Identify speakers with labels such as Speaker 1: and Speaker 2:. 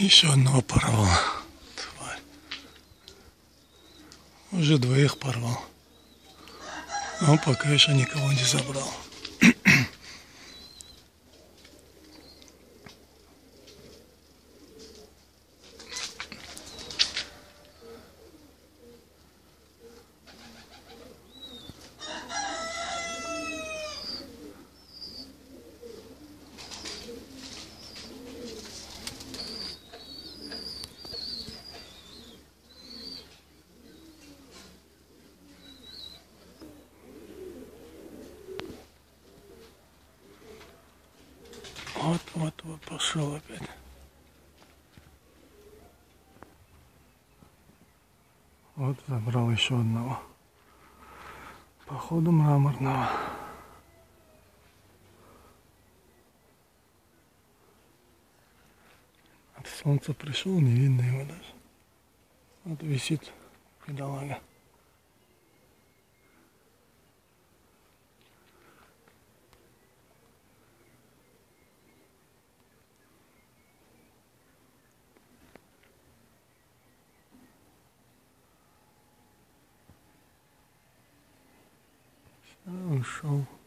Speaker 1: Еще одного порвал. Тварь. Уже двоих порвал. Но пока еще никого не забрал. Вот, пошел опять. Вот забрал еще одного. Походу мраморного. От солнца пришел, не видно его даже. Вот висит бедолага. Ушел.